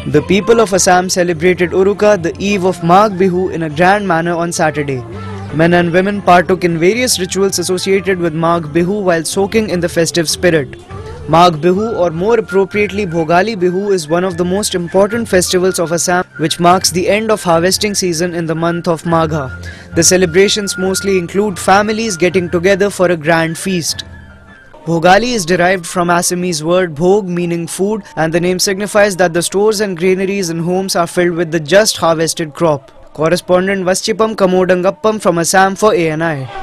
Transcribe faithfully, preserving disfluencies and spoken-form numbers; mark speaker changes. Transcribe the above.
Speaker 1: The people of Assam celebrated Uruka, the eve of Magh Bihu, in a grand manner on Saturday. Men and women partook in various rituals associated with Magh Bihu while soaking in the festive spirit. Magh Bihu, or more appropriately Bhogali Bihu, is one of the most important festivals of Assam, which marks the end of harvesting season in the month of Magha. The celebrations mostly include families getting together for a grand feast. Bhogali is derived from Assamese word bhog, meaning food, and the name signifies that the stores and granaries and homes are filled with the just harvested crop. Correspondent Vaschipam Kamodangappam from Assam for A N I.